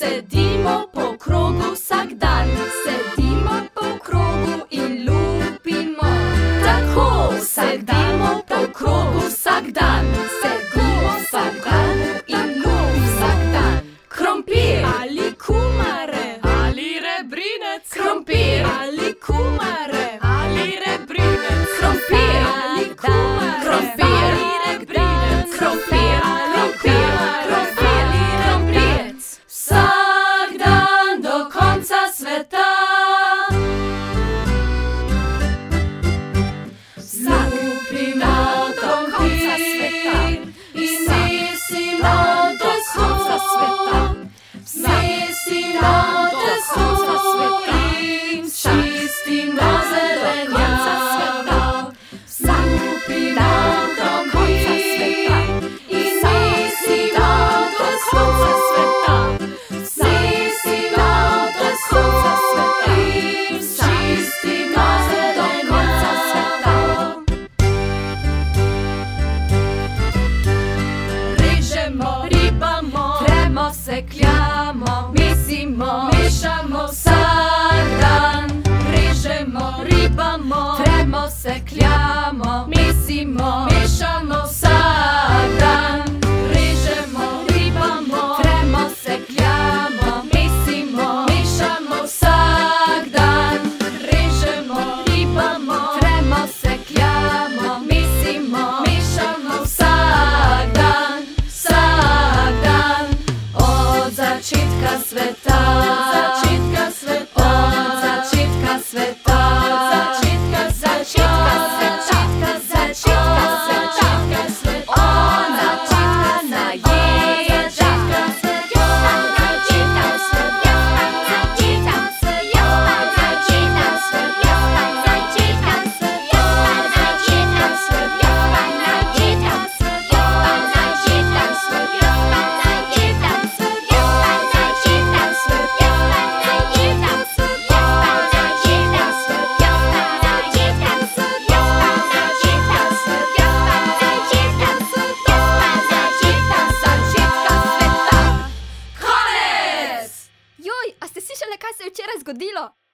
Sedimo po krogu vsak dan, sedimo po krogu in lupimo. Tako, sedimo po krogu vsak dan, sedimo vsak dan in lupimo vsak dan. Krompir ali kumare ali rebrinec, krompir ali kumare ali rebrinec, krompir ali kumare, krompir ali rebrinec, krompir ali kumare ali rebrinec. Vsak dan do konca sveta lupimo krompir in mesimo do konca sveta. Mesimo testo in čistimo zelenjavo. Lupimo krompir in mesimo testo mesimo testo in čistimo zelenjavo. Režemo, ribamo, tremo, sekljamo, mesimo, mešamo vsak dan. Režemo, ribamo, tremo, sekljamo, mesimo, mešamo vsak dan. Režemo, ribamo, tremo, sekljamo, mesimo, mešamo vsak dan. Režemo, ribamo, tremo, sekljamo, mesimo, mešamo vsak dan. Vsak dan od začetka sveta, od začetka sveta, od začetka sveta, od začetka začetka začetka začetka začetka sveta. Od začetka je začetka sveta, od začetka sveta, od začetka sveta, od začetka sveta, od začetka sveta, od začetka sveta, od začetka sveta, od začetka sveta, od začetka Joj, a ste slišali, kaj se je včeraj zgodilo?